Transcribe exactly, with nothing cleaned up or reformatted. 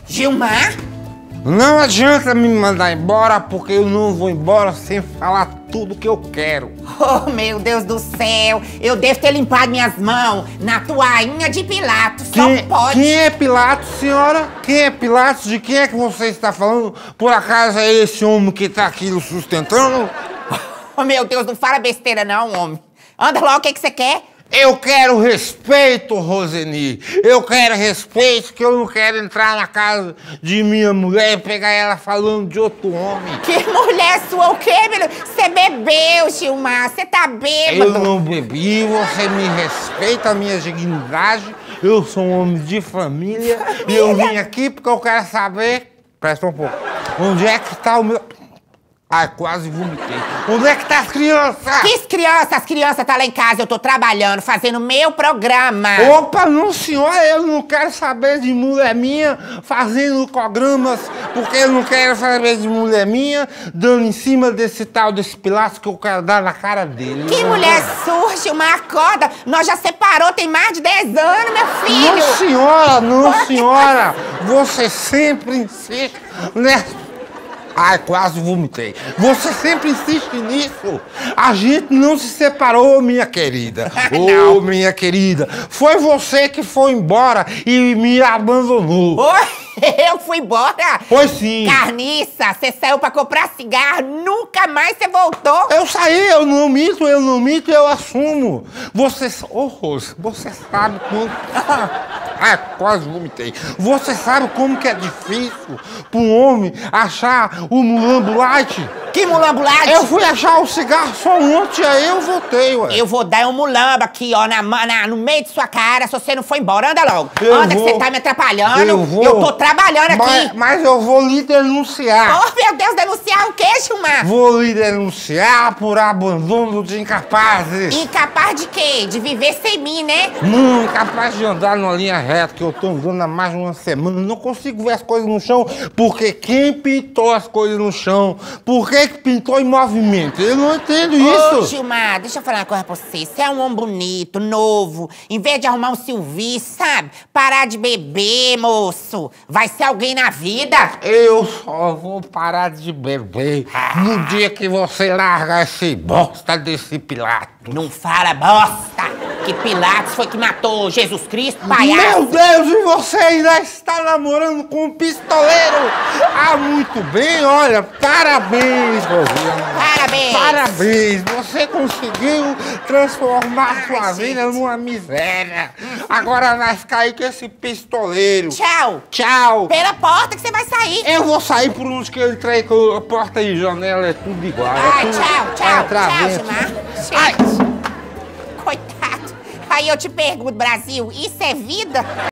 Gilmar? Não adianta me mandar embora, porque eu não vou embora sem falar tudo que eu quero. Oh, meu Deus do céu! Eu devo ter limpado minhas mãos na toalhinha de Pilatos, Quem, só pode. quem é Pilatos, senhora? Quem é Pilatos? De quem é que você está falando? Por acaso é esse homem que está aqui o sustentando? Oh, meu Deus, não fala besteira não, homem. Anda logo, o que que você quer? Eu quero respeito, Roseni. Eu quero respeito, que eu não quero entrar na casa de minha mulher e pegar ela falando de outro homem. Que mulher sua o quê, meu? Você bebeu, Gilmar. Você tá bêbado. Eu não bebi, você me respeita a minha dignidade. Eu sou um homem de família, família. E eu vim aqui porque eu quero saber... Presta um pouco. Onde é que tá o meu... Ai, quase vomitei. Onde é que tá as crianças? Que crianças? As crianças tá lá em casa, eu tô trabalhando, fazendo meu programa. Opa, não, senhora, eu não quero saber de mulher minha fazendo programas, porque eu não quero saber de mulher minha dando em cima desse tal, desse Pilatos que eu quero dar na cara dele. Que mulher surge, uma acorda. Nós já separou tem mais de dez anos, meu filho. Não, senhora, não, senhora. Você sempre insiste nessa... Ai, quase vomitei. Você sempre insiste nisso. A gente não se separou, minha querida. Ô, oh, minha querida. Foi você que foi embora e me abandonou. Oi, eu fui embora? Foi sim. Carniça, você saiu pra comprar cigarro, nunca mais você voltou. Eu saí, eu não minto, eu não minto, eu assumo. Você... Ô, oh, Rose, você sabe quanto... Ai, quase vomitei. Você sabe como que é difícil para um homem achar o mulambo light? Que mulambo light? Eu fui achar o cigarro só ontem, aí eu voltei, ué. Eu vou dar um mulambo aqui, ó, na, na, no meio de sua cara, se você não for embora. Anda logo. Eu Anda vou. Que você tá me atrapalhando. Eu vou. Eu tô trabalhando mas, aqui. Mas eu vou lhe denunciar. Oh, meu Deus, denunciar o quê, Gilmar? Vou lhe denunciar por abandono de incapazes. Incapaz de quê? De viver sem mim, né? Não, incapaz de andar numa linha reta, que eu tô andando há mais de uma semana. Não consigo ver as coisas no chão, porque quem pintou as coisas no chão? Por que que pintou em movimento? Eu não entendo isso. Ô, Gilmar, deixa eu falar uma coisa pra você. Você é um homem bonito, novo. Em vez de arrumar um serviço, sabe? Parar de beber, moço. Vai ser alguém na vida. Eu só vou parar de beber ah. no dia que você largar esse bosta desse Pilatos. Não fala bosta, que Pilatos foi que matou Jesus Cristo, palhaço. Meu Deus, e você ainda está namorando com um pistoleiro? Ah, muito bem, olha, parabéns, Rosiana. Parabéns. Parabéns, você conseguiu transformar Ai, sua gente. vida numa miséria. Agora vai ficar aí com esse pistoleiro. Tchau. Tchau. Pela porta que você vai sair. Eu vou sair por onde que eu entrei, com a porta e janela é tudo igual. Ai, é tudo tchau, tchau, tchau, Gilmar. Ai. Coitado. Aí eu te pergunto, Brasil, isso é vida?